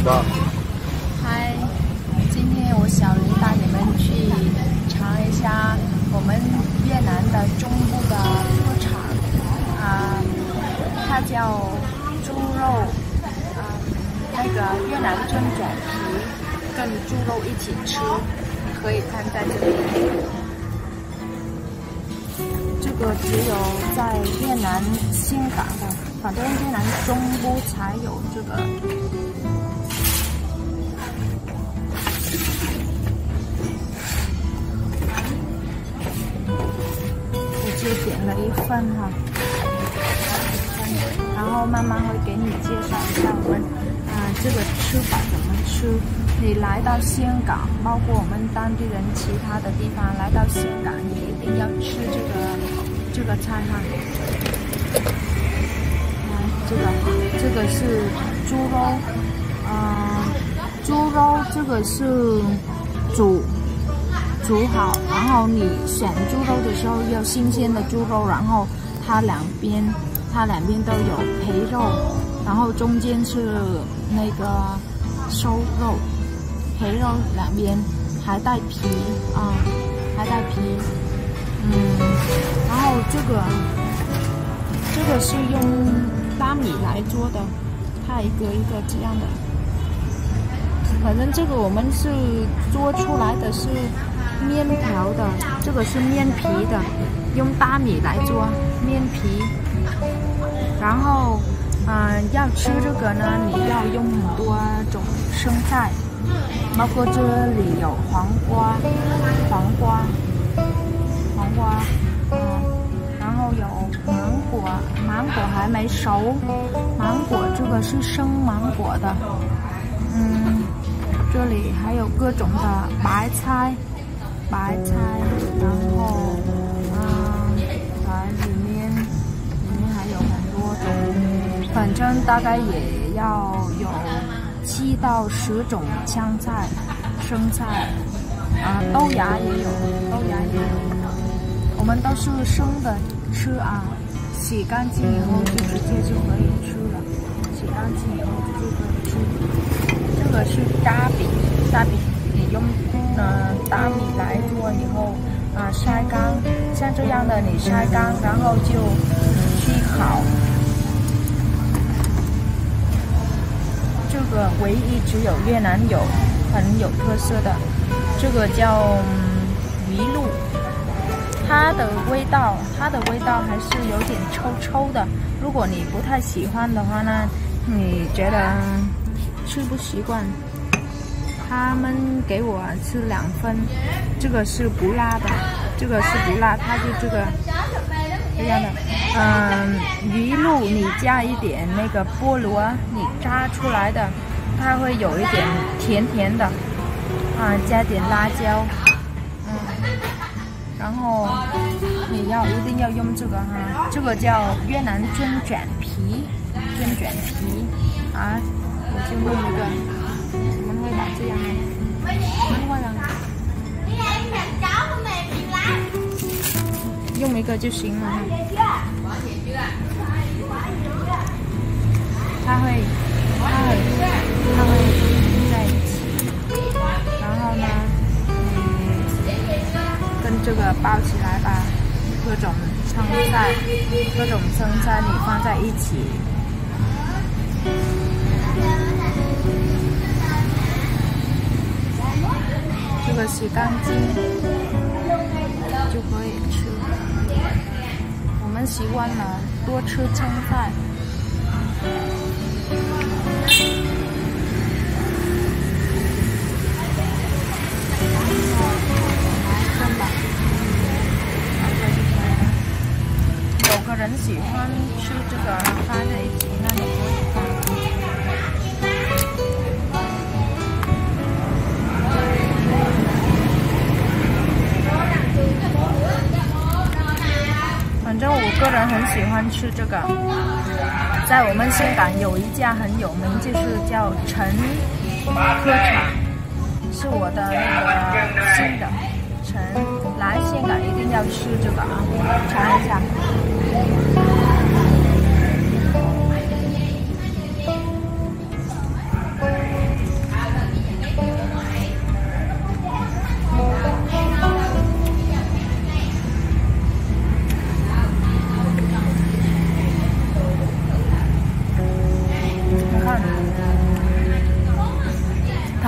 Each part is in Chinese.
嗨，今天我小林带你们去尝一下我们越南的中部的特产它叫猪肉那个越南春卷皮跟猪肉一起吃，你可以看在这里。这个只有在越南岘港的，反正越南中部才有这个。我就点了一份哈，然后慢慢会给你介绍一下我们这个吃法怎么吃。你来到岘港，包括我们当地人其他的地方来到岘港，你一定要吃这个菜哈。这个是猪肉，猪肉这个是煮好，然后你选猪肉的时候要新鲜的猪肉，然后它两边都有肥肉，然后中间是那个瘦肉，肥肉两边还带皮还带皮，然后这个是用大米来做的，它一个一个这样的。反正这个我们是做出来的是面条的，这个是面皮的，用大米来做面皮。然后要吃这个呢，你要用很多种生菜，包括这里有黄瓜，然后有芒果还没熟，芒果这个是生芒果的，这里还有各种的白菜，然后里面还有很多种，反正大概也要有7到10种香菜、生菜，豆芽也有，我们都是生的吃洗干净以后就直接就可以吃了，洗干净以后就可以吃。这个是大饼，你用大米来做以后晒干，像这样的你晒干，然后就去烤。这个唯一只有越南有很有特色的，这个叫鱼露。它的味道还是有点臭的，如果你不太喜欢的话呢，你觉得吃不习惯，他们给我吃2份，这个是不辣的，它就这样的。鱼露你加一点那个菠萝，你炸出来的，它会有一点甜的，加点辣椒，然后你一定要用这个这个叫越南春卷皮我就弄一个，我们会打这样用一个就行了。它会在一起，然后呢，跟这个包起来吧，各种生菜你放在一起。这个洗干净就可以吃。我们习惯了多吃青菜。有个人喜欢吃这个放在一起，那你可以放。反正我个人很喜欢吃这个，在我们岘港有一家很有名，就是叫陈科茶，是我的那个新的陈，来岘港一定要吃这个尝一下。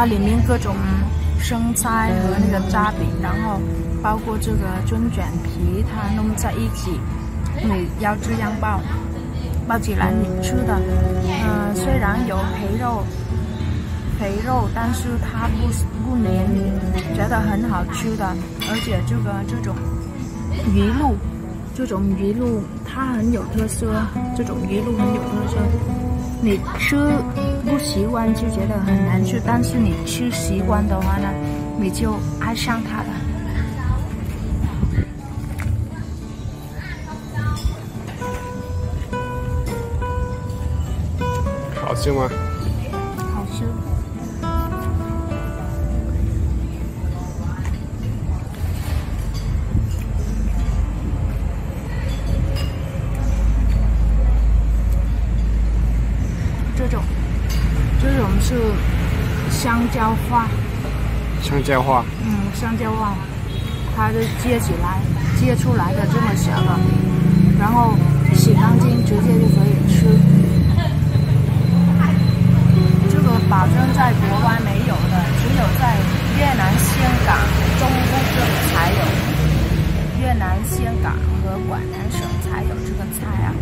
它里面各种生菜和那个炸饼，然后包括这个春卷皮，它弄在一起，你要这样包起来你吃的，虽然有肥肉，但是它不黏，觉得很好吃的。而且这种鱼露它很有特色，这种鱼露很有特色。你吃不习惯就觉得很难吃，但是你吃习惯的话呢，你就爱上它了。 好吃吗？ 好吃。这种是香蕉花。 香蕉花。 香蕉花，它就接出来的这么小了，然后洗干净直接就可以吃。这个保证在国外没有的，只有在越南、香港、中部这里才有。越南、香港和广南省才有这个菜啊。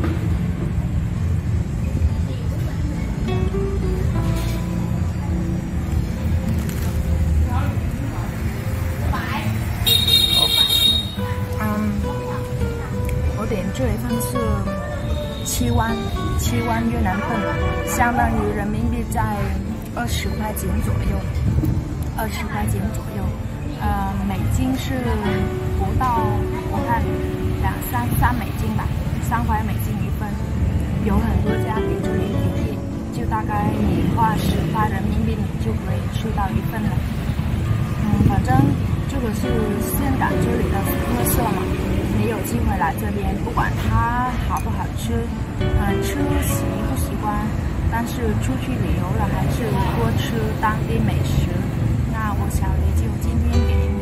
我点这一份是7万越南盾，相当于人民币在20块钱左右，20块钱左右。美金是不到，我看3美金吧，3块美金一份。有很多家给这里便宜，就大概你花10块人民币，你就可以吃到一份了。反正这个是香港这里的特色嘛。你有机会来这边，不管它好不好吃，吃习不习惯，但是出去旅游了还是多吃当地美食。那我小黎就今天给你们